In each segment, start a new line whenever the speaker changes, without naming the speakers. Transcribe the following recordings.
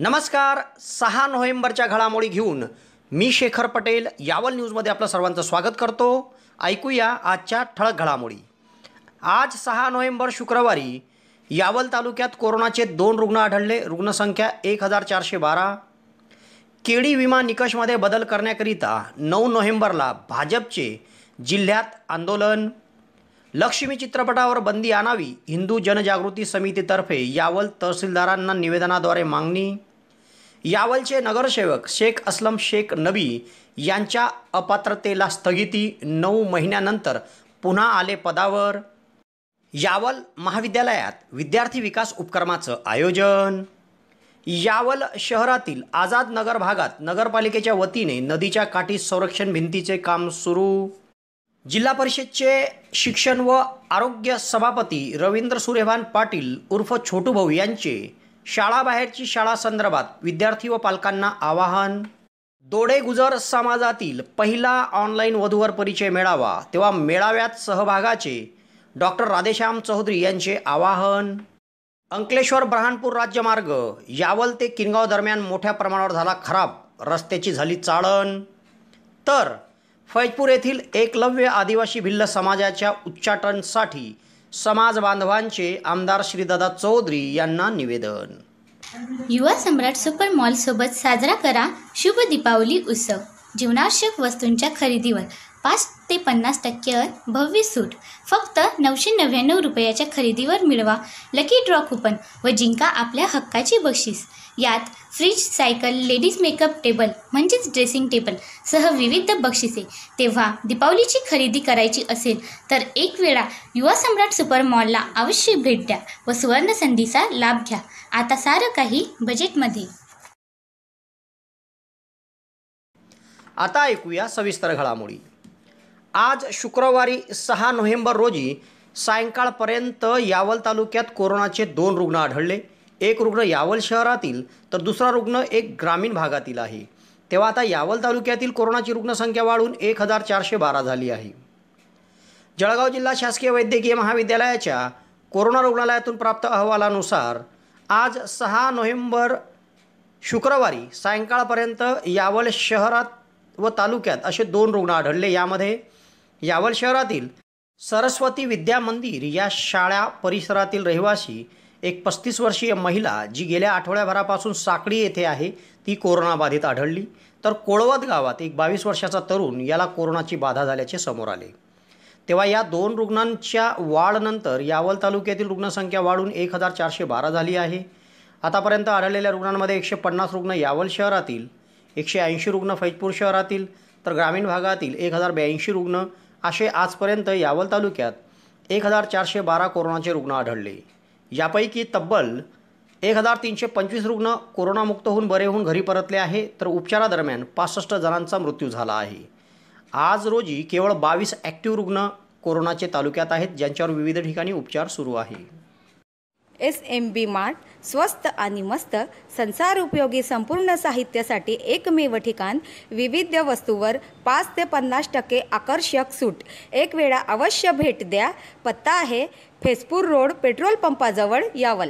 नमस्कार. 6 नोव्हेंबरच्या घडामोडी घेऊन मी शेखर पटेल यावल न्यूजमध्ये आपलं सर्वांचं स्वागत करतो. ऐकूया आजच्या ठळक घडामोडी. आज 6 नोव्हेंबर शुक्रवारी यावल तालुक्यात कोरोनाचे 2 रुग्ण आढळले. रुग्णसंख्या 1412. केडी विमा निकषमध्ये बदल करण्याकरिता 9 नोव्हेंबरला भाजपचे जिल्ह्यात आंदोलन. लक्ष्मी चित्रपटावर बंदी आणावी हिंदू जनजागृती समितीतर्फे यावल तहसीलदारांना निवेदनाद्वारे मागणी. यावलचे नगरसेवक शेख असलम शेख नबी यांच्या अपात्रतेला स्थगिती. 9 महिन्यानंतर पुन्हा आले पदावर. यावल महाविद्यालयात विद्यार्थी विकास उपक्रमाचं आयोजन. यावल शहरातील आझाद नगर भागात नगरपालिकेच्या वतीने नदीच्या काठी संरक्षण भिंतीचे काम सुरू. जिल्हा परिषदचे शिक्षण व आरोग्य सभापती रवींद्र सूर्यभान पाटील उर्फ छोटू भाऊ यांचे शाळाबाहेरची शाळा संदर्भात विद्यार्थी व पालकांना आवाहन. दोडे गुजर समाजातील पहिला ऑनलाईन वधूवर परिचय मेळावा, तेव्हा मेळाव्यात सहभागाचे डॉक्टर राधेश्याम चौधरी यांचे आवाहन. अंकलेश्वर ब्रहाणपूर राज्यमार्ग यावल ते किनगाव दरम्यान मोठ्या प्रमाणावर झाला खराब, रस्त्याची झाली चाळण. तर फैजपूर येथील एकलव्य आदिवासी भिल्ल समाजाच्या उच्चाटनासाठी समाज बांधवांचे आमदार श्रीदादा चौधरी यांना निवेदन.
युवा सम्राट सुपर मॉल सोबत साजरा करा शुभ दीपावली उत्सव. जीवनावश्यक वस्तूंच्या खरेदीवर 5 ते 50% भव्य सूट. फक्त 999 रुपयाच्या खरेदीवर मिळवा लकी ड्रॉ कुपन व जिंका आपल्या हक्काची बक्षीस. यात fridge, cycle, ladies makeup table म्हणजेच ड्रेसिंग टेबल सह विविध बक्षिसे. तेव्हा दीपावलीची खरेदी करायची असेल तर एक वेळा युवा सम्राट सुपर मॉलला अवश्य भेट द्या व सुवर्ण संधीचा लाभ घ्या. आता सारं काही बजेटमध्ये.
आता ऐकूया सविस्तर घडामोडी. आज शुक्रवारी 6 नोव्हेंबर रोजी सायंकाळपर्यंत यावल तालुक्यात कोरोनाचे 2 रुग्ण आढळले. एक रुग्ण यावल शहरातील तर दुसरा रुग्ण एक ग्रामीण भागातील आहे. तेव्हा आता यावल तालुक्यातील कोरोनाची रुग्णसंख्या वाढून 1412 झाली आहे. जळगाव जिल्हा शासकीय वैद्यकीय महाविद्यालयाच्या कोरोना रुग्णालयातून प्राप्त अहवालानुसार आज 6 नोव्हेंबर शुक्रवारी सायंकाळपर्यंत यावल शहरात व तालुक्यात असे 2 रुग्ण आढळले. यामध्ये यावल शहरातील सरस्वती विद्या मंदिर या शाळा परिसरातील रहिवासी एक 35 वर्षीय महिला जी गेल्या आठवड्याभरापासून साकडी येथे आहे ती कोरोनाबाधित आढळली. तर कोळवत गावात एक 22 वर्षाचा तरुण याला कोरोनाची बाधा झाल्याचे समोर आले. तेव्हा या 2 रुग्णांच्या वाढनंतर यावल तालुक्यातील रुग्णसंख्या वाढून 1412 झाली आहे. आतापर्यंत आढळलेल्या रुग्णांमध्ये 150 रुग्ण यावल शहरातील, 180 रुग्ण फैजपूर शहरातील तर ग्रामीण भागातील 1082 रुग्ण असे आजपर्यंत यावल तालुक्यात 1412 कोरोनाचे रुग्ण आढळले. यापैकी तब्बल 1325 रुग्ण कोरोनामुक्त होऊन बरे होऊन घरी परतले आहे तर उपचारादरम्यान 65 जणांचा मृत्यू झाला आहे. आज रोजी केवळ 22 ॲक्टिव्ह रुग्ण कोरोनाचे तालुक्यात आहेत ज्यांच्यावर विविध ठिकाणी उपचार सुरू आहे.
SMB मार्ट स्वस्त आणि मस्त संसार उपयोगी संपूर्ण साहित्यासाठी एकमेव ठिकाण. विविध वस्तूवर 5 ते 50% आकर्षक सूट. एक वेळा अवश्य भेट द्या. पत्ता आहे फैजपूर रोड, पेट्रोल पंपाजवळ, यावल.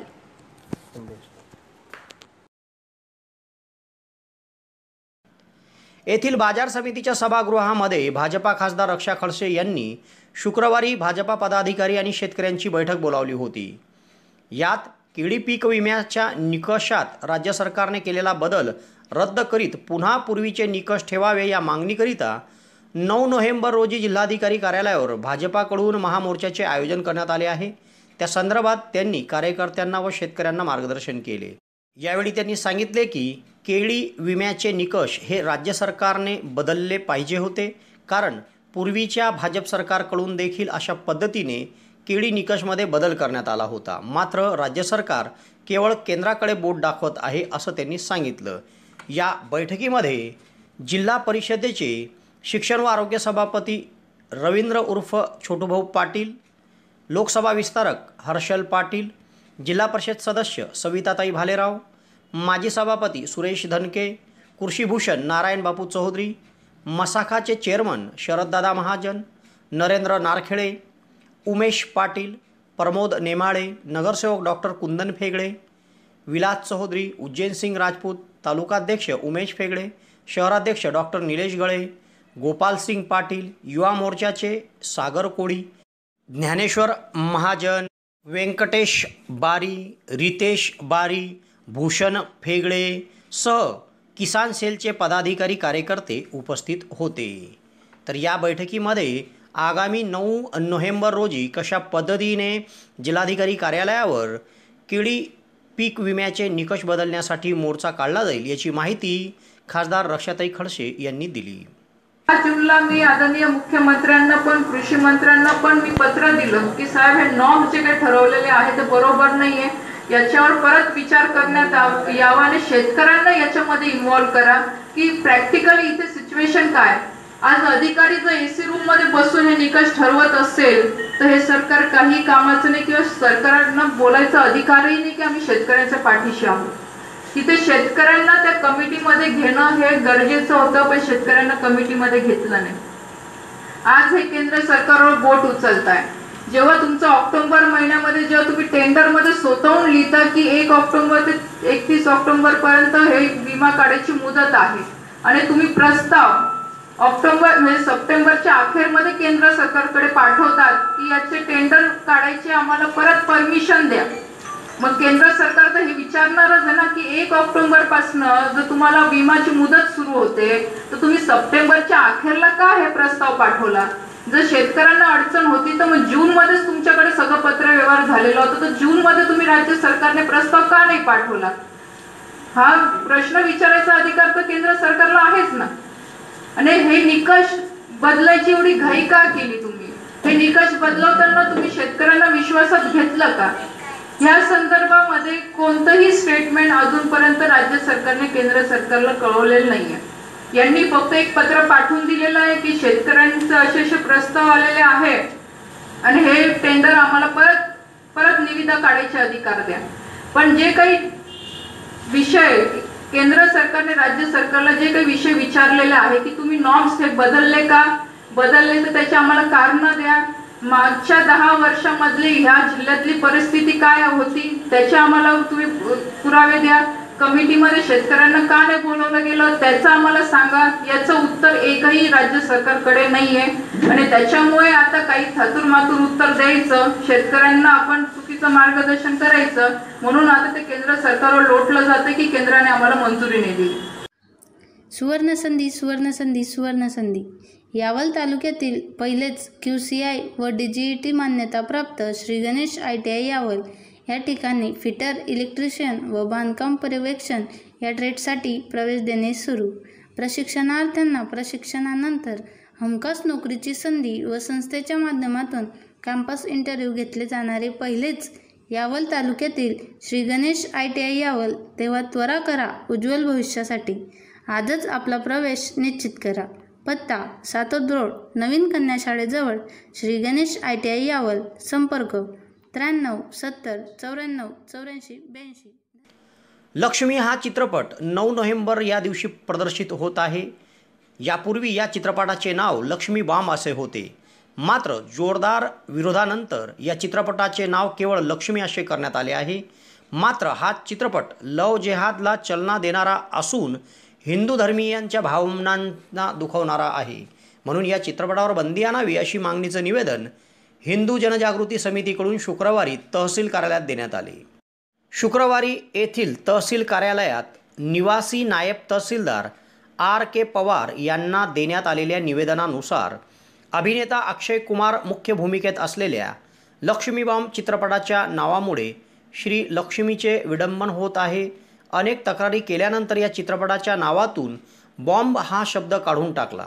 येथील बाजार समितीच्या सभागृहामध्ये भाजपा खासदार रक्षा खडसे यांनी शुक्रवारी भाजपा पदाधिकारी आणि शेतकऱ्यांची बैठक बोलावली होती. यात केळी पीक विम्याच्या निकषात राज्य सरकारने केलेला बदल रद्द करीत पुन्हा पूर्वीचे निकष ठेवावे या मागणीकरिता 9 नोव्हेंबर रोजी जिल्हाधिकारी कार्यालयावर भाजपाकडून महामोर्चाचे आयोजन करण्यात आले आहे. त्या संदर्भात त्यांनी कार्यकर्त्यांना व शेतकऱ्यांना मार्गदर्शन केले. यावेळी त्यांनी सांगितले की केळी विम्याचे निकष हे राज्य सरकारने बदलले पाहिजे होते, कारण पूर्वीच्या भाजप सरकारकडून देखील अशा पद्धतीने केळी निकषमध्ये बदल करण्यात आला होता. मात्र राज्य सरकार केवळ केंद्राकडे बोट दाखवत आहे असं त्यांनी सांगितलं. या बैठकीमध्ये जिल्हा परिषदेचे शिक्षण व आरोग्य सभापती रवींद्र उर्फ छोटूभाऊ पाटील, लोकसभा विस्तारक हर्षल पाटील, जिल्हा परिषद सदस्य सविताताई भालेराव, माजी सभापती सुरेश धनके, कृषीभूषण नारायण बापू चौधरी, मसाखाचे चेअरमन शरददादा महाजन, नरेंद्र नारखेडे, उमेश पाटील, प्रमोद नेमाळे, नगरसेवक डॉक्टर कुंदन फेगळे, विलास चौधरी, उज्जैन सिंग राजपूत, तालुकाध्यक्ष उमेश फेगडे, शहराध्यक्ष डॉक्टर निलेश गळे, गोपाल सिंग पाटील, युवा मोर्चाचे सागर कोळी, ज्ञानेश्वर महाजन, व्यंकटेश बारी, रितेश बारी, भूषण फेगडे सह किसान सेलचे पदाधिकारी कार्यकर्ते उपस्थित होते। तर या बैठकीमध्ये आगामी 9 नोव्हेंबर रोजी कशा पद्धतीने जिल्हाधिकारी कार्यालयावर केळी पीक विम्याचे निकष बदलण्यासाठी मोर्चा काढला जाईल याची माहिती खासदार रक्षाताई खडसे यांनी दिली।
5 जूनला मी आदरणीय मुख्यमंत्र्यांना पण कृषी मंत्र्यांना पण मी पत्र दिलं की साहेब हे नॉर्म जे काही ठरवलेले आहे ते बरोबर नाहीये, याच्यावर परत विचार करण्यात यावा आणि शेतकऱ्यांना याच्यामध्ये इन्व्हॉल्व करा की प्रॅक्टिकली इथे सिच्युएशन काय। आज अधिकारी जर एसी रूम मध्ये बसून हे निकष ठरवत असेल तर हे सरकार काही कामाचं नाही किंवा सरकारला बोलायचा अधिकारही नाही की आम्ही शेतकऱ्यांच्या पाठीशी आहोत। तिथे शेतकऱ्यांना त्या कमिटीमध्ये घेणं हे गरजेचं होतं, पण शेतकऱ्यांना कमिटीमध्ये घेतलं नाही। आज हे केंद्र सरकारवर बोट उचलताय। जेव्हा तुमचं ऑक्टोबर महिन्यामध्ये जेव्हा तुम्ही टेंडरमध्ये स्वतःहून लिहिता की 1 ऑक्टोबर ते 31 ऑक्टोबर पर्यंत हे विमा काढायची मुदत आहे आणि तुम्ही प्रस्ताव ऑक्टोबर म्हणजे सप्टेंबरच्या अखेरमध्ये केंद्र सरकारकडे पाठवतात की याचे टेंडर काढायचे आम्हाला परत परमिशन द्या, मग केंद्र सरकार तर हे विचारणारच आहे ना की 1 ऑक्टोबर पासून जर तुम्हाला विमाची मुदत सुरू होते तर तुम्ही सप्टेंबरच्या अखेरला का हे प्रस्ताव पाठवला। जर शेतकऱ्यांना अडचण होती तर मग जून मध्येच तुमच्याकडे सगळं पत्र व्यवहार झालेला होता, तर जून मध्ये तुम्ही राज्य सरकारने प्रस्ताव का नाही पाठवला? हा प्रश्न विचारायचा अधिकार तर केंद्र सरकारला आहेच ना। आणि हे निकष बदलायची एवढी घाई का केली तुम्ही? हे निकष बदलवताना तुम्ही शेतकऱ्यांना विश्वासात घेतलं का? या संदर्भामध्ये कोणतंही स्टेटमेंट अजूनपर्यंत राज्य सरकारने केंद्र सरकारला कळवलेलं नाहीये। यांनी फक्त एक पत्र पाठवून दिलेलं आहे की शेतकऱ्यांचे असे प्रस्ताव आलेले आहे आणि हे टेंडर आम्हाला परत निविदा काढायचे अधिकार द्या। पण जे काही विषय केंद्र सरकारने राज्य सरकारला जे काही विषय विचारलेले आहे की तुम्ही नॉर्म्स हे बदलले का, बदलले तर त्याची आम्हाला कारणं द्या, मागच्या 10 वर्षांमधली ह्या जिल्ह्यातली परिस्थिती काय होती त्याचे आम्हाला तुम्ही पुरावे द्या, कमिटीमध्ये शेतकऱ्यांना का नाही बोलवलं गेलं त्याचं आम्हाला सांगा। याचं उत्तर एकही राज्य सरकारकडे नाहीये आणि त्याच्यामुळे आता काही थातुरमातुर उत्तर द्यायचं, शेतकऱ्यांना आपण चुकीचं मार्गदर्शन करायचं, म्हणून आता ते केंद्र सरकारवर लोटलं जातं की केंद्राने आम्हाला मंजुरी नाही दिली।
सुवर्णसंधी सुवर्णसंधी सुवर्णसंधी यावल तालुक्यातील पहिलेच QCI व DGET मान्यताप्राप्त श्री गणेश ITI यावल या ठिकाणी फिटर, इलेक्ट्रिशियन व बांधकाम पर्यवेक्षण या ट्रेडसाठी प्रवेश देणे सुरू। प्रशिक्षणार्थ्यांना प्रशिक्षणानंतर हमखास नोकरीची संधी व संस्थेच्या माध्यमातून कॅम्पस इंटरव्ह्यू घेतले जाणारे पहिलेच यावल तालुक्यातील श्री गणेश ITI यावल। तेव्हा त्वरा करा उज्ज्वल भविष्यासाठी। आजच आपला प्रवेश निश्चित करा। पत्ता सातोद रोड, नवीन कन्या शाळेजवळ, श्री गणेश ITI यावल। संपर्क 93 70 94 84 82।
लक्ष्मी हा चित्रपट 9 नोव्हेंबर या दिवशी प्रदर्शित होत आहे। यापूर्वी या चित्रपटाचे नाव लक्ष्मी बॉम्ब असे होते, मात्र जोरदार विरोधानंतर या चित्रपटाचे नाव केवळ लक्ष्मी असे करण्यात आले आहे। मात्र हा चित्रपट लव जेहादला चालना देणारा असून हिंदू धर्मीयांच्या भावनांना दुखावणारा आहे, म्हणून या चित्रपटावर बंदी आणावी अशी मागणीचं निवेदन हिंदू जनजागृती समितीकडून शुक्रवारी तहसील कार्यालयात देण्यात आले। शुक्रवारी येथील तहसील कार्यालयात निवासी नायब तहसीलदार RK पवार यांना देण्यात आलेल्या निवेदनानुसार अभिनेता अक्षय कुमार मुख्य भूमिकेत असलेल्या लक्ष्मी बॉम्ब चित्रपटाच्या नावामुळे श्री लक्ष्मीचे विडंबन होत आहे। अनेक तक्रारी केल्यानंतर या चित्रपटाच्या नावातून बॉम्ब हा शब्द काढून टाकला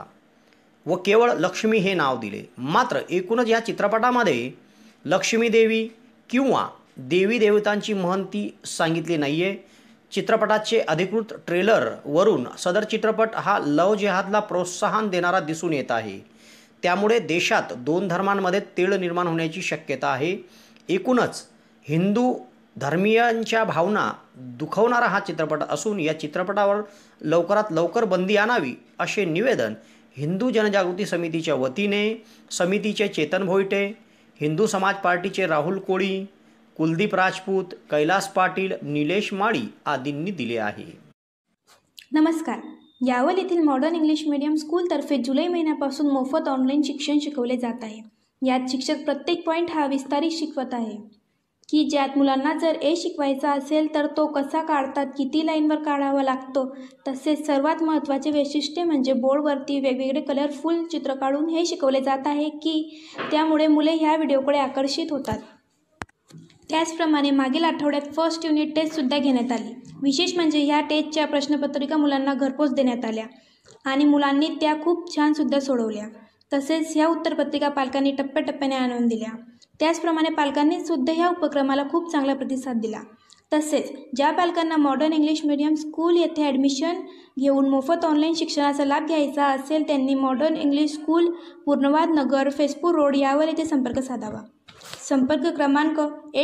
व केवळ लक्ष्मी हे नाव दिले। मात्र एकूणच या चित्रपटामध्ये लक्ष्मी देवी किंवा देवी देवतांची महंती सांगितली नाही आहे। चित्रपटाचे अधिकृत ट्रेलरवरून सदर चित्रपट हा लव जेहादला प्रोत्साहन देणारा दिसून येत आहे, त्यामुळे देशात 2 धर्मांमध्ये तेढ निर्माण होण्याची शक्यता आहे। एकूणच हिंदू धर्मीयांच्या भावना दुखवणारा हा चित्रपट असून या चित्रपटावर लवकरात लवकर बंदी आणावी असे निवेदन हिंदू जनजागृती समितीच्या वतीने समितीचे चेतन भोईटे, हिंदू समाज पार्टीचे राहुल कोळी, कुलदीप राजपूत, कैलास पाटील, निलेश माळी आदींनी दिले आहे.
नमस्कार. यावल येथील मॉडर्न इंग्लिश मीडियम स्कूलतर्फे जुलै महिन्यापासून मोफत ऑनलाईन शिक्षण शिकवले जात आहे. यात शिक्षक प्रत्येक पॉईंट हा विस्तारित शिकवत आहे की ज्यात मुलांना जर शिकवायचा असेल तर तो कसा काढतात, किती लाईनवर काढावा लागतो, तसेच सर्वात महत्त्वाचे वैशिष्ट्य म्हणजे बोर्डवरती वेगवेगळे कलरफुल चित्र काढून हे शिकवले जात आहे की त्यामुळे मुले ह्या व्हिडिओकडे आकर्षित होतात. त्याचप्रमाणे मागील आठवड्यात फर्स्ट युनिट टेस्टसुद्धा घेण्यात आली. विशेष म्हणजे ह्या टेस्टच्या प्रश्नपत्रिका मुलांना घरपोच देण्यात आल्या आणि मुलांनी त्या खूप छानसुद्धा सोडवल्या. तसेच ह्या उत्तरपत्रिका पालकांनी टप्प्याटप्प्याने आणून दिल्या. त्याचप्रमाणे पालकांनीसुद्धा ह्या उपक्रमाला खूप चांगला प्रतिसाद दिला. तसेच ज्या पालकांना मॉडर्न इंग्लिश मीडियम स्कूल येथे ॲडमिशन घेऊन मोफत ऑनलाईन शिक्षणाचा लाभ घ्यायचा असेल त्यांनी modern English school, Purnawad Nagar, Faizpur road यावर येथे संपर्क साधावा. संपर्क क्रमांक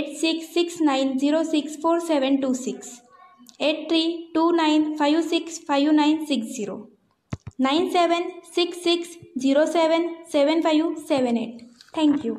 8669064726, 8329565960, 9766077578. थँक्यू.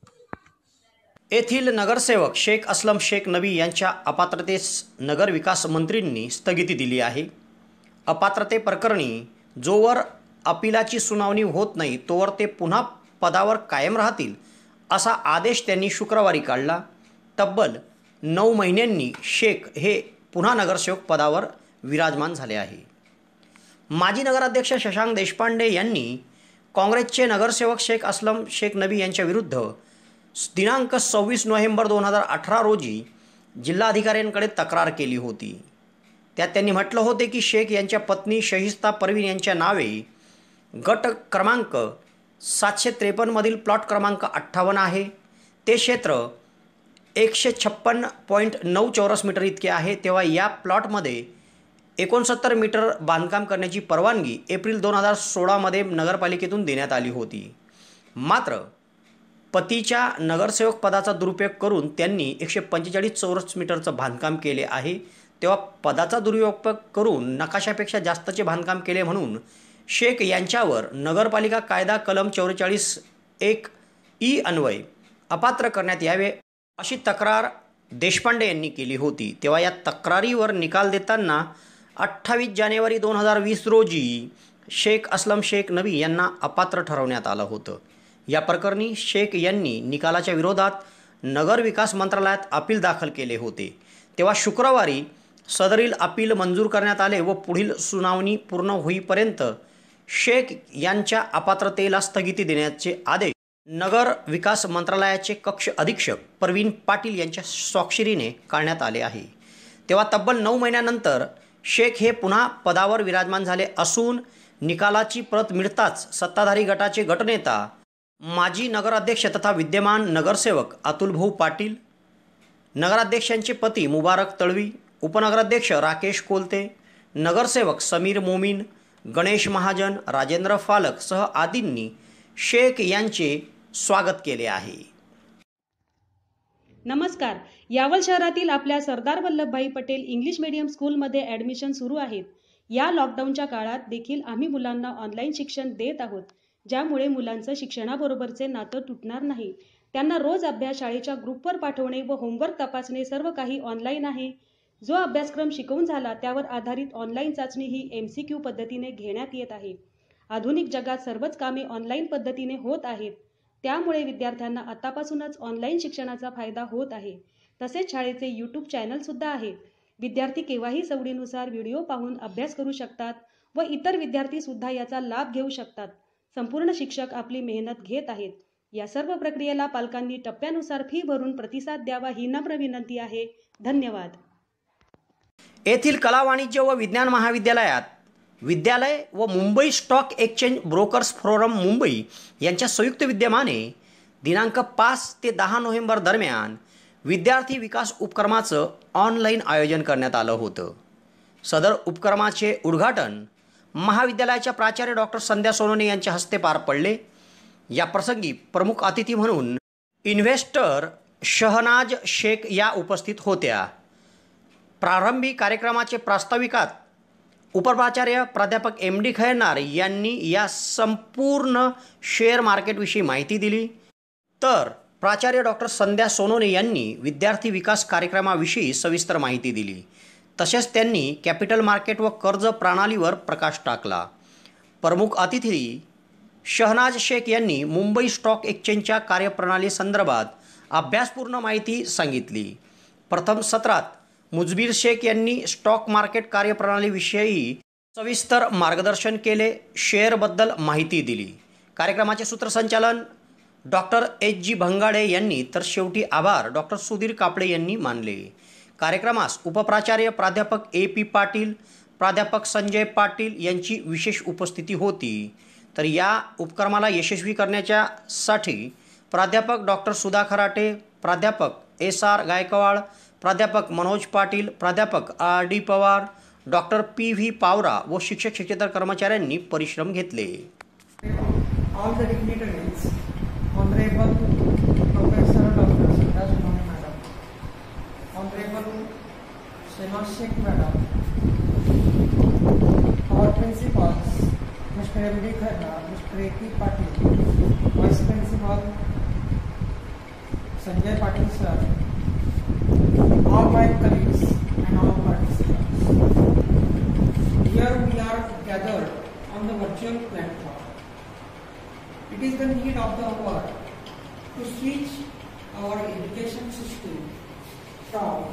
येथील नगरसेवक शेख असलम शेख नबी यांच्या अपात्रतेस नगर विकास मंत्रींनी स्थगिती दिली आहे. अपात्रते प्रकरणी जोवर अपिलाची सुनावणी होत नाही तोवर ते पुन्हा पदावर कायम राहतील असा आदेश त्यांनी शुक्रवारी काढला. तब्बल 9 महिन्यांनी शेख हे पुन्हा नगरसेवक पदावर विराजमान झाले आहे. माजी नगराध्यक्ष शशांक देशपांडे यांनी काँग्रेसचे नगरसेवक शेख असलम शेख नबी यांच्याविरुद्ध दिनांक 26 नोव्हेंबर 2018 रोजी जिल्हाधिकाऱ्यांकडे तक्रार केली होती. त्यात त्यांनी म्हटलं होते की शेख यांच्या पत्नी शहिस्ता परवीन यांच्या नावे गट क्रमांक 753 प्लॉट क्रमांक 58 आहे. ते क्षेत्र 156.9 चौरस मीटर इतके आहे. तेव्हा या प्लॉटमध्ये 69 मीटर बांधकाम करण्याची परवानगी एप्रिल 2016 नगरपालिकेतून देण्यात आली होती. मात्र पतीच्या नगरसेवक पदाचा दुरुपयोग करून त्यांनी 145 चौरस मीटरचं बांधकाम केले आहे. तेव्हा पदाचा दुरुपयोग करून नकाशापेक्षा जास्तचे बांधकाम केले म्हणून शेख यांच्यावर नगरपालिका कायदा कलम 44(1) अन्वये अपात्र करण्यात यावे अशी तक्रार देशपांडे यांनी केली होती. तेव्हा या तक्रारीवर निकाल देताना 28 जानेवारी 2020 रोजी शेख असलम शेख नबी यांना अपात्र ठरवण्यात आलं होतं. या प्रकरणी शेख यांनी निकालाच्या विरोधात नगर विकास मंत्रालयात अपील दाखल केले होते. तेव्हा शुक्रवारी सदरील अपील मंजूर करण्यात आले व पुढील सुनावणी पूर्ण होईपर्यंत शेख यांच्या अपात्रतेला स्थगिती देण्याचे आदेश नगर विकास मंत्रालयाचे कक्ष अधीक्षक परवीन पाटील यांच्या स्वाक्षरीने काढण्यात आले आहे. तेव्हा तब्बल 9 महिन्यानंतर शेख हे पुन्हा पदावर विराजमान झाले असून निकालाची प्रत मिळताच सत्ताधारी गटाचे गटनेता माजी नगराध्यक्ष तथा विद्यमान नगरसेवक अतुलभाऊ पाटील, नगराध्यक्षांचे पती मुबारक तळवी, उपनगराध्यक्ष राकेश कोलते, नगरसेवक समीर मोमीन, गणेश महाजन, राजेंद्र फालक सह आदींनी शेख यांचे स्वागत केले आहे.
नमस्कार. यावल शहरातील आपल्या सरदार वल्लभभाई पटेल इंग्लिश मीडियम स्कूलमध्ये ॲडमिशन सुरू आहेत. या लॉकडाऊनच्या काळात देखील आम्ही मुलांना ऑनलाईन शिक्षण देत आहोत, ज्यामुळे मुलांचं शिक्षणाबरोबरचे नातं तुटणार नाही. त्यांना रोज अभ्यास शाळेच्या ग्रुपवर पाठवणे व होमवर्क तपासणे सर्व काही ऑनलाईन आहे. जो अभ्यासक्रम शिकवून झाला त्यावर आधारित ऑनलाईन चाचणी ही MCQ पद्धतीने घेण्यात येत आहे. आधुनिक जगात सर्वच कामे ऑनलाईन पद्धतीने होत आहेत. त्यामुळे विद्यार्थ्यांना आतापासूनच ऑनलाईन शिक्षणाचा फायदा होत आहे. तसेच शाळेचे YouTube चॅनलसुद्धा आहे. विद्यार्थी केव्हाही सवडीनुसार व्हिडिओ पाहून अभ्यास करू शकतात व इतर विद्यार्थीसुद्धा याचा लाभ घेऊ शकतात. संपूर्ण शिक्षक आपली मेहनत घेत आहेत. या सर्व प्रक्रियेला पालकांनी टप्प्यानुसार फी भरून प्रतिसाद द्यावा ही नम्र विनंती आहे. धन्यवाद.
येथील कला वाणिज्य व विज्ञान महाविद्यालयात विद्यालय व Mumbai stock exchange brokers forum Mumbai यांच्या संयुक्त विद्यमाने दिनांक 5 ते 10 नोव्हेंबर दरम्यान विद्यार्थी विकास उपक्रमाचं ऑनलाईन आयोजन करण्यात आलं होतं. सदर उपक्रमाचे उद्घाटन महाविद्यालयाच्या प्राचार्य डॉक्टर संध्या सोनोने यांच्या हस्ते पार पडले. या प्रसंगी प्रमुख अतिथी म्हणून इन्व्हेस्टर शहनाज शेख या उपस्थित होत्या. प्रारंभी कार्यक्रमाचे प्रास्ताविकात उपप्राचार्य प्राध्यापक MD खैरनार यांनी या संपूर्ण शेअर मार्केटविषयी माहिती दिली, तर प्राचार्य डॉक्टर संध्या सोनोने यांनी विद्यार्थी विकास कार्यक्रमाविषयी सविस्तर माहिती दिली. तसेच त्यांनी कॅपिटल मार्केट व कर्ज प्रणालीवर प्रकाश टाकला. प्रमुख अतिथी शहनाज शेख यांनी मुंबई स्टॉक एक्सचेंजच्या कार्यप्रणाली संदर्भात अभ्यासपूर्ण माहिती सांगितली. प्रथम सत्रात मुजबीर शेख यांनी स्टॉक मार्केट कार्यप्रणालीविषयी सविस्तर मार्गदर्शन केले, शेअरबद्दल माहिती दिली. कार्यक्रमाचे सूत्रसंचालन डॉक्टर एच.जी. भंगाडे यांनी तर शेवटी आभार डॉक्टर सुधीर कापडे यांनी मानले. कार्यक्रमास उपप्राचार्य प्राध्यापक ए.पी. पाटील, प्राध्यापक संजय पाटील यांची विशेष उपस्थिती होती. तर या उपक्रमाला यशस्वी करण्यासाठी प्राध्यापक डॉक्टर सुधा खराटे, प्राध्यापक एस.आर. गायकवाड, प्राध्यापक मनोज पाटील, प्राध्यापक R D. Pawar, doctor P V. Pawra व शिक्षक-शिक्षकेतर कर्मचाऱ्यांनी परिश्रम घेतले.
All the dignitaries, Honorable Professor Dr. Sudha Sonone Madam, Honorable Shehnaaz Sheikh Madam, our principals, Mr. M.D. Khanna, Mr. A.P. Patil, Vice Principal Sanjay Patil Sir, all my colleagues and all participants. Here we are gathered on the virtual platform. It is the need of the hour to switch our education system from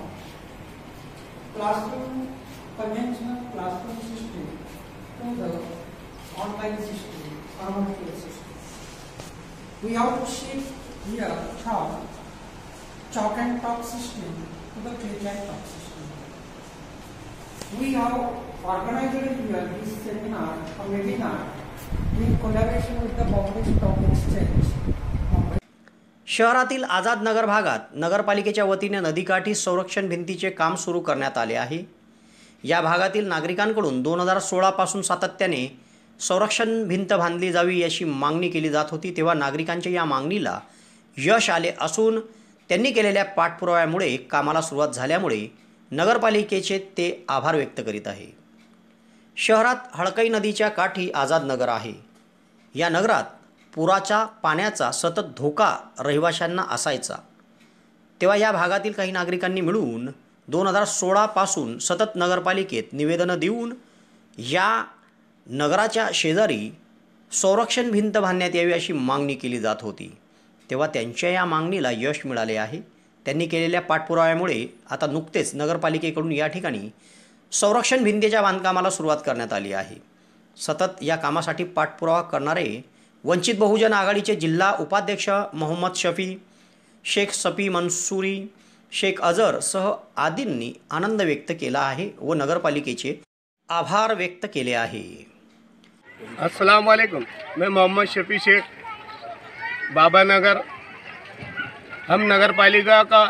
conventional classroom system to the online system or virtual system. We have to shift here from chalk and talk system to the click and talk system. We have organized here this seminar, a webinar, in collaboration with the Bombay Stock Exchange.
शहरातील आझाद नगर भागात नगरपालिकेच्या वतीने नदीकाठी संरक्षण भिंतीचे काम सुरू करण्यात आले आहे. या भागातील नागरिकांकडून 2016 पासून सातत्याने संरक्षण भिंत बांधली जावी याची मागणी केली जात होती. तेव्हा नागरिकांच्या या मागणीला यश आले असून त्यांनी केलेल्या पाठपुराव्यामुळे कामाला सुरुवात झाल्यामुळे नगरपालिकेचे ते आभार व्यक्त करीत आहे. शहरात हडकई नदीच्या काठी आझाद नगर आहे. या नगरात पुराच्या पाण्याचा सतत धोका रहिवाशांना असायचा. तेव्हा या भागातील काही नागरिकांनी मिळून 2016 पासून सतत नगरपालिकेत निवेदनं देऊन या नगराच्या शेजारी संरक्षण भिंत बांधण्यात यावी अशी मागणी केली जात होती. तेव्हा त्यांच्या या मागणीला यश मिळाले आहे. त्यांनी केलेल्या पाठपुराव्यामुळे आता नुकतेच नगरपालिकेकडून या ठिकाणी संरक्षण भिंतीच्या बांधकामाला सुरुवात करण्यात आली आहे. सतत या कामासाठी पाठपुरावा करणारे वंचित बहुजन आघाडीचे जिल्हा उपाध्यक्ष मोहम्मद शफी, शेख सफी मंसूरी, शेख अजहर सह आदींनी आनंद व्यक्त केला आहे व नगरपालिकेचे आभार व्यक्त केले आहे.
अस्सलाम वालेकुम, मैं मोहम्मद शफी शेख बाबा नगर। हम नगर पालिका का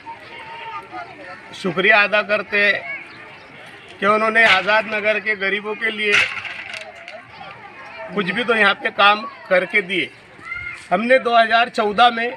शुक्रिया अदा करते हैं कि उन्होंने आज़ाद नगर के गरीबों के लिए कुछ भी तो यहाँ पे काम करके दिए। हमने 2014 में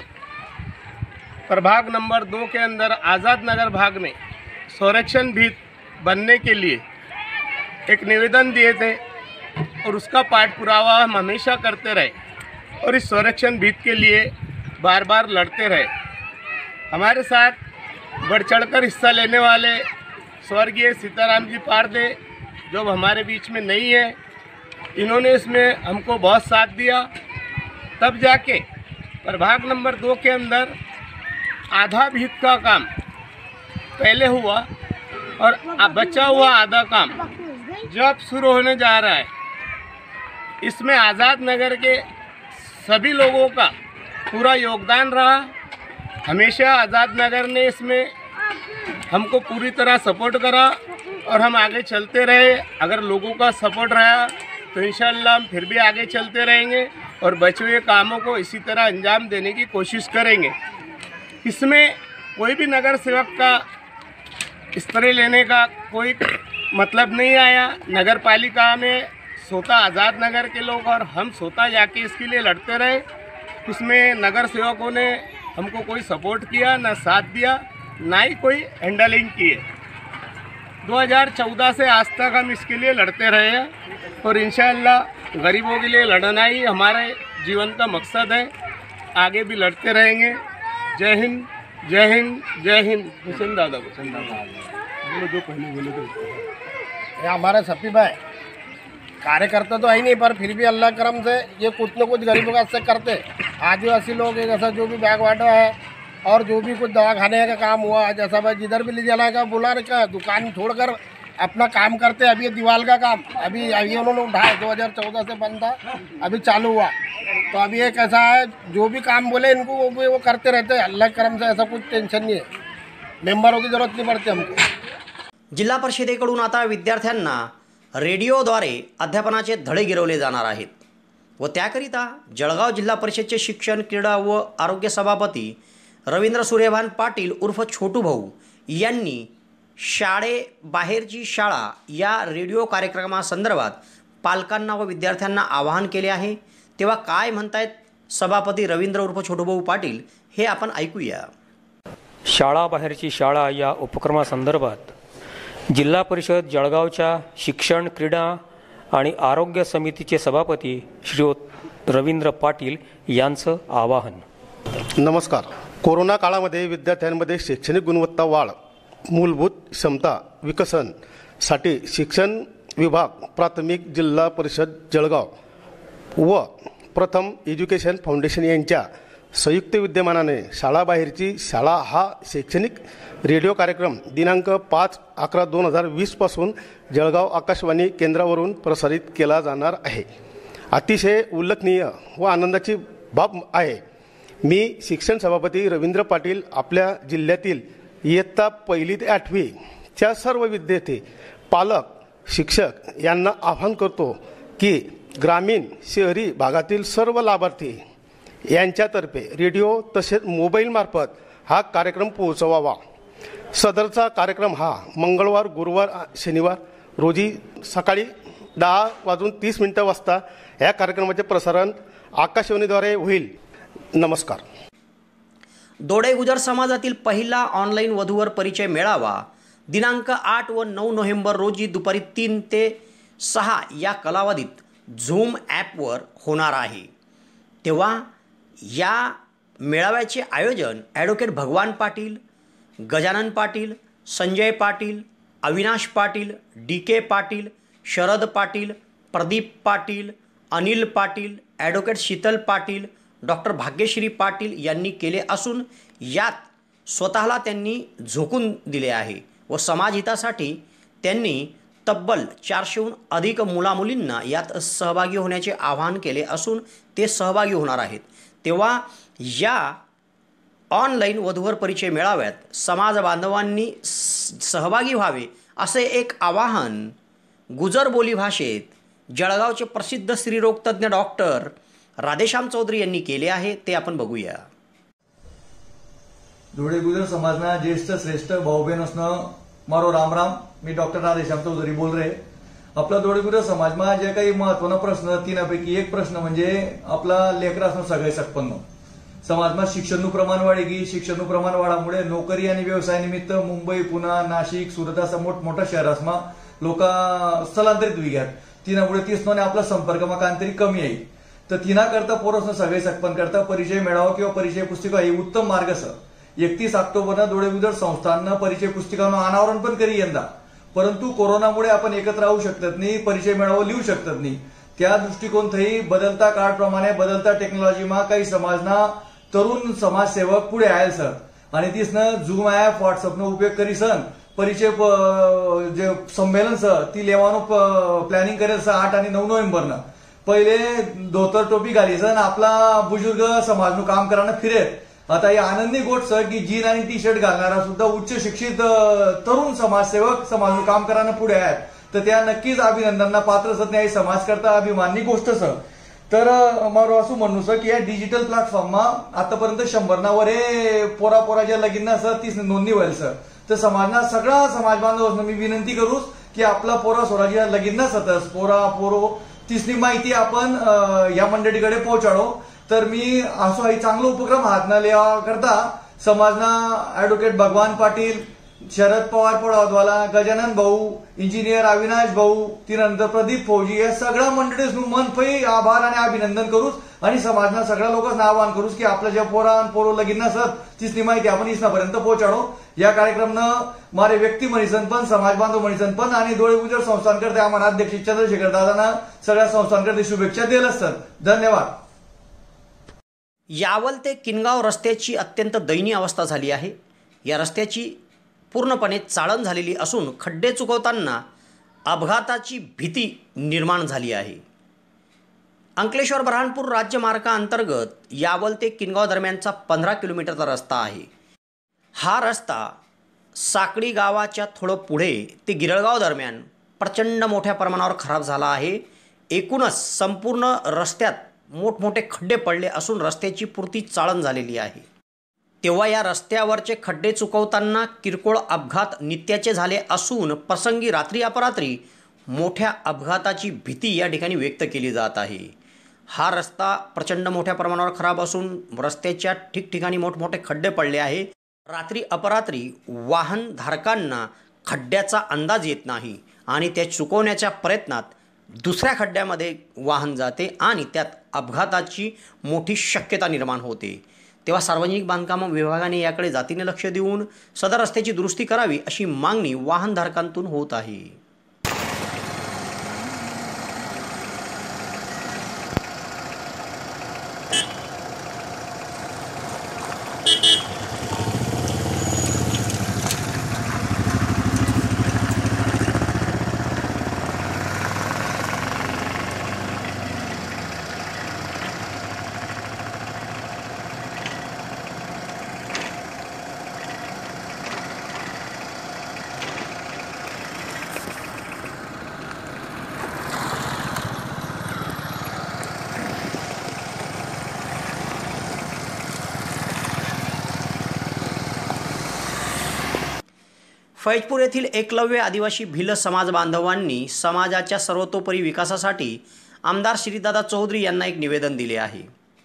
प्रभाग नंबर 2 के अंदर आज़ाद नगर भाग में संरक्षण भित्त बनने के लिए एक निवेदन दिए थे और उसका पाठ पुरावा हम हमेशा करते रहे और इस संरक्षण भित्त के लिए बार बार लड़ते रहे। हमारे साथ बढ़ चढ़कर हिस्सा लेने वाले स्वर्गीय सीताराम जी पारदे जो हमारे बीच में नहीं है, इन्होंने इसमें हमको बहुत साथ दिया। तब जाके प्रभाग नंबर 2 के अंदर आधा भित्त का काम पहले हुआ और बचा हुआ आधा काम जब शुरू होने जा रहा है। इसमें आज़ाद नगर के सभी लोगों का पूरा योगदान रहा। हमेशा आज़ाद नगर ने इसमें हमको पूरी तरह सपोर्ट करा और हम आगे चलते रहे। अगर लोगों का सपोर्ट रहा तो इंशाअल्लाह हम फिर भी आगे चलते रहेंगे और बचे हुए कामों को इसी तरह अंजाम देने की कोशिश करेंगे। इसमें कोई भी नगर सेवक का स्तरीय लेने का कोई मतलब नहीं आया। नगर पालिका में सोता आज़ाद नगर के लोग और हम सोता जाके इसके लिए लड़ते रहे। उसमें नगर सेवकों ने हमको कोई सपोर्ट किया, ना साथ दिया, ना ही कोई हैंडलिंग किए। 2014 से आज तक हम इसके लिए लड़ते रहे हैं और इंशाअल्लाह गरीबों के लिए लड़ना ही हमारे जीवन का मकसद है। आगे भी लड़ते रहेंगे। जय हिंद, जय हिंद, जय हिंद। हुसैन दादा बोलो, जो पहले बोले थे।
ये हमारे सफी भाई कार्यकर्ता तो है नहीं, पर फिर भी अल्लाह करम से ये कुछ न कुछ गरीबों का अच्छा करते। आदिवासी लोग जैसा जो भी बैग वाटर है और जो भी कुछ दवा खाने का काम हुआ, जैसा भाई जिधर भी ले जाना का बोला रखा, दुकान छोड़कर अपना काम करते। अभी ये दीवार का काम अभी उन्होंने उठाया, 2014 से बंद था, अभी चालू हुआ। तो अभी ये कैसा है, जो भी काम बोले इनको वो करते रहते हैं। अल्लाह करम से ऐसा कुछ टेन्शन नहीं है, मेंबरों की जरूरत नहीं पड़ती हमको।
जिल्हा परिषदेकडून आता विद्यार्थ्यांना रेडिओद्वारे अध्यापनाचे धडे गिरवले जाणार आहेत व त्याकरिता जळगाव जिल्हा परिषदचे शिक्षण, क्रीडा व आरोग्य सभापती रवींद्र सूर्यभान पाटील उर्फ छोटू भाऊ यांनी शाळेबाहेरची शाळा या रेडिओ कार्यक्रमासंदर्भात पालकांना व विद्यार्थ्यांना आवाहन केले आहे। तेव्हा काय म्हणतायत सभापती रवींद्र उर्फ छोटू भाऊ पाटील हे आपण ऐकूया।
शाळाबाहेरची शाळा या उपक्रमासंदर्भात जिल्हा परिषद जळगावच्या शिक्षण, क्रीडा आणि आरोग्य समितीचे सभापती श्री रवींद्र पाटील यांचं आवाहन।
नमस्कार। कोरोना काळामध्ये विद्यार्थ्यांमध्ये शैक्षणिक गुणवत्ता वाढ, मूलभूत क्षमता विकसनसाठी शिक्षण विभाग, प्राथमिक जिल्हा परिषद जळगाव व प्रथम एज्युकेशन फाउंडेशन यांच्या संयुक्त विद्यमानाने शाळाबाहेरची शाळा हा शैक्षणिक रेडिओ कार्यक्रम दिनांक 5/11/2020 पासून जळगाव आकाशवाणी केंद्रावरून प्रसारित केला जाणार आहे। अतिशय उल्लेखनीय व आनंदाची बाब आहे। मी शिक्षण सभापती रवींद्र पाटील आपल्या जिल्ह्यातील इयत्ता 1ली ते 8वीच्या सर्व विद्यार्थी, पालक, शिक्षक यांना आवाहन करतो की ग्रामीण शहरी भागातील सर्व लाभार्थी यांच्यातर्फे रेडिओ तसेच मोबाईलमार्फत हा कार्यक्रम पोहोचवावा। सदरचा कार्यक्रम हा मंगळवार, गुरुवार, शनिवार रोजी सकाळी 10:30 वाजता या कार्यक्रमाचे प्रसारण आकाशवाणीद्वारे होईल। नमस्कार।
दोडे गुजर समाजातील पहिला ऑनलाईन वधूवर परिचय मेळावा दिनांक 8 व 9 नोव्हेंबर रोजी दुपारी 3 ते 6 या कालावधीत झूम ॲपवर होणार आहे। तेव्हा या मेळाव्याचे आयोजन advocate Bhagwan Patil, Gajanan Patil, Sanjay Patil, Avinash Patil, DK Patil, Sharad Patil, Pradeep Patil, Anil Patil, advocate Sheetal Patil, doctor Bhagyashree Patil यांनी केले असून यात स्वतःला त्यांनी झोकून दिले आहे व समाजहितासाठी त्यांनी तब्बल 400हून अधिक मुलामुलींना यात सहभागी होण्याचे आवाहन केले असून ते सहभागी होणार आहेत। तेव्हा या ऑनलाईन वधूवर परिचय मेळाव्यात समाज बांधवांनी सहभागी व्हावे असे एक आवाहन गुजर बोली भाषेत जळगावचे प्रसिद्ध स्त्रीरोगतज्ञ डॉक्टर राधेश्याम चौधरी यांनी केले आहे, ते आपण बघूया।
दोडे गुजर समाजना ज्येष्ठ श्रेष्ठ भाऊ बहन असणं मारो राम राम। मी डॉक्टर राधेश्याम चौधरी बोल रहे। आपला दोडे गुजर समाज में जे काही महत्वाचा प्रश्न तीनापैकी एक प्रश्न म्हणजे आपला लेकर असणं सगळे सकपन्न। समाज में शिक्षण प्रमाण वाढेगी, शिक्षण प्रमाण वाढामुळे नोकरी आणि व्यवसाय निमित्त मुंबई, पुणे, नाशिक, सुरत असा मोठमोठ्या शहरांमा लोक स्थलांतरित होईग्यात। तिनामुळे तीसनोने आपला संपर्क में कांतरी कमी आहे। तर तिना करता पोरसनं सगळे सकपन करता परिचय मेळावा किंवा परिचय पुस्तिका ही उत्तम मार्ग असा। 31 ऑक्टोबरना दोडे गुजर संस्थांना परिचय पुस्तिकांना अनावरण पण करी यंदा, परंतु कोरोनामुळे आपण एकत्र राहू शकत नाही, परिचय मेळावा लिहू शकत नाही। त्या दृष्टिकोन थई बदलता काळप्रमाणे बदलता टेक्नॉलॉजीमा काही समाजना तरुण समाजसेवक पुढे आयल सर आणि तीसनं झूम ॲप, व्हॉट्सअपनो उपयोग करीसन परिचय जे संमेलन सर ती लेवानो प्लॅनिंग करेल सर 8 आणि 9 नोव्हेंबरना। पहिले धोतर टोपी घालीसन आपला बुजुर्ग समाजनु काम करायला फिरेत। आता या आनंदी गोष्ट सर की जीन आणि टी शर्ट घालणारा सुद्धा उच्च शिक्षित तरुण समाजसेवक समाजनु काम करायला पुढे आहेत। तर त्या नक्कीच अभिनंदनना पात्र सर, त्या समाज करता अभिमाननी गोष्ट सर। तर मारो असं म्हणू सर की या डिजिटल प्लॅटफॉर्ममा आतापर्यंत 100 वरे पोराच्या लगीनना सर 30 नोंदणी व्हायल सर। तर समाजना सगळा समाज बांधव मी विनंती करूस की आपला पोरा सोराच्या लगीनना सतस पोरो तिसरी माहिती आपण या मंडळीकडे पोहोचाडो। तर मी असो हा चांगला उपक्रम हातना लिया करता समाजना ॲडव्होकेट भगवान पाटील, शरद पवार पळावतवाला, गजानन भाऊ, इंजिनियर अविनाश भाऊ, त्यानंतर प्रदीप फौजी, हे सगळ्या मंडळीस मनफई आभार आणि अभिनंदन करूच आणि समाजना सगळ्या लोकांना आवाहन करूच की आपल्या ज्या पोरो लगीन नसत तिसरी माहिती आपण इसनापर्यंत पोहोचाडो. या कार्यक्रमनं मारे व्यक्ती म्हणीसन पण, समाज बांधव म्हणीसन पण आणि डोळे उजळ संस्थांकरते आम्हाला अध्यक्ष चंद्रशेखर दादांना सगळ्या संस्थांकरते शुभेच्छा दिल असतात. धन्यवाद.
यावल ते किनगाव रस्त्याची अत्यंत दयनीय अवस्था झाली आहे. या रस्त्याची पूर्णपणे चाळण झालेली असून खड्डे चुकवताना अपघाताची भीती निर्माण झाली आहे. अंकलेश्वर बऱ्हाणपूर राज्यमार्गाअंतर्गत यावल ते किनगाव दरम्यानचा 15 किलोमीटरचा रस्ता आहे. हा रस्ता साकडी गावाच्या थोडं पुढे ते गिरळगाव दरम्यान प्रचंड मोठ्या प्रमाणावर खराब झाला आहे. एकूणच संपूर्ण रस्त्यात मोठमोठे खड्डे पडले असून रस्त्याची पुरती चाळण झालेली आहे. तेव्हा या रस्त्यावरचे खड्डे चुकवताना किरकोळ अपघात नित्याचे झाले असून प्रसंगी रात्री अपरात्री मोठ्या अपघाताची भीती या ठिकाणी व्यक्त केली जात आहे. हा रस्ता प्रचंड मोठ्या प्रमाणावर खराब असून रस्त्याच्या ठिकठिकाणी मोठमोठे खड्डे पडले आहे. रात्री अपरात्री वाहनधारकांना खड्ड्याचा अंदाज येत नाही आणि त्या चुकवण्याच्या प्रयत्नात दुसऱ्या खड्ड्यामध्ये वाहन जाते आणि त्यात अपघाताची मोठी शक्यता निर्माण होते. तेव्हा सार्वजनिक बांधकाम विभागाने याकडे जातीने लक्ष देऊन सदर रस्त्याची दुरुस्ती करावी अशी मागणी वाहनधारकांतून होत आहे. फैजपूर येथील एकलव्य आदिवासी भिल्ल समाज बांधवांनी समाजाच्या सर्वतोपरी विकासासाठी आमदार श्रीदादा चौधरी यांना एक निवेदन दिले आहे.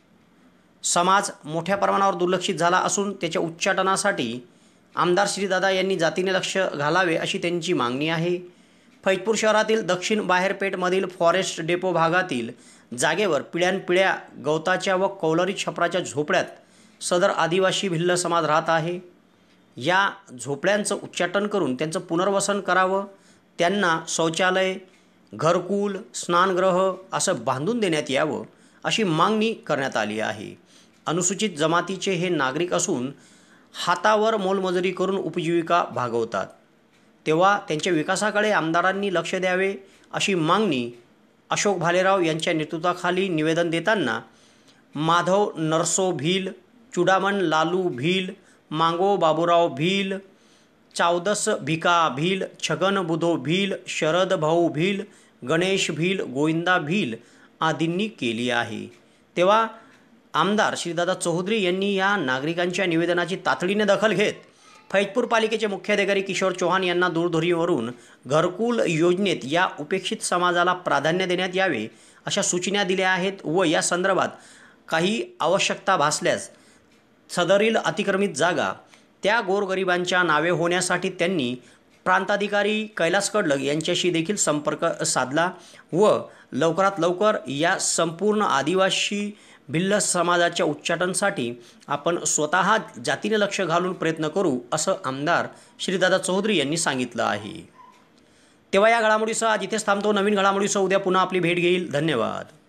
समाज मोठ्या प्रमाणावर दुर्लक्षित झाला असून त्याच्या उच्चाटनासाठी आमदार श्रीदादा यांनी जातीने लक्ष घालावे अशी त्यांची मागणी आहे. फैजपूर शहरातील दक्षिण बाहेरपेठमधील फॉरेस्ट डेपो भागातील जागेवर पिढ्यानपिढ्या गवताच्या व कौलरी छपराच्या झोपड्यात सदर आदिवासी भिल्ल समाज राहत आहे. या झोपड्यांचं उच्चाटन करून त्यांचं पुनर्वसन करावं. त्यांना शौचालय, घरकुल, स्नानगृह असं बांधून देण्यात यावं अशी मागणी करण्यात आली आहे. अनुसूचित जमातीचे हे नागरिक असून हातावर मोलमजुरी करून उपजीविका भागवतात. तेव्हा त्यांच्या विकासाकडे आमदारांनी लक्ष द्यावे अशी मागणी अशोक भालेराव यांच्या नेतृत्वाखाली निवेदन देताना माधव नरसो भील, चुडामण लालू भील, मांगो बाबूराव भील, चावदस भिका भील, छगन बुधो भील, शरद भाऊ भील, गणेश भील, गोविंदा भील आदींनी केली आहे. तेव्हा आमदार श्रीदादा चौधरी यांनी या नागरिकांच्या निवेदनाची तातडीने दखल घेत फैजपूर पालिकेचे मुख्याधिकारी किशोर चौहान यांना दूरध्वनीवरून घरकुल योजनेत या उपेक्षित समाजाला प्राधान्य देण्यात यावे अशा सूचना दिल्या आहेत व या संदर्भात काही आवश्यकता भासल्यास सदरील अतिक्रमित जागा त्या गोरगरिबांच्या नावे होण्यासाठी त्यांनी प्रांताधिकारी कैलास कडलग यांच्याशी देखील संपर्क साधला व लवकरात लवकर या संपूर्ण आदिवासी भिल्ल समाजाच्या उच्चाटनासाठी आपण स्वतः जातीने लक्ष घालून प्रयत्न करू असं आमदार श्रीदादा चौधरी यांनी सांगितलं आहे. तेव्हा या घडामोडीसह आज इथेच थांबतो. नवीन घडामोडीसह उद्या पुन्हा आपली भेट घेईल. धन्यवाद.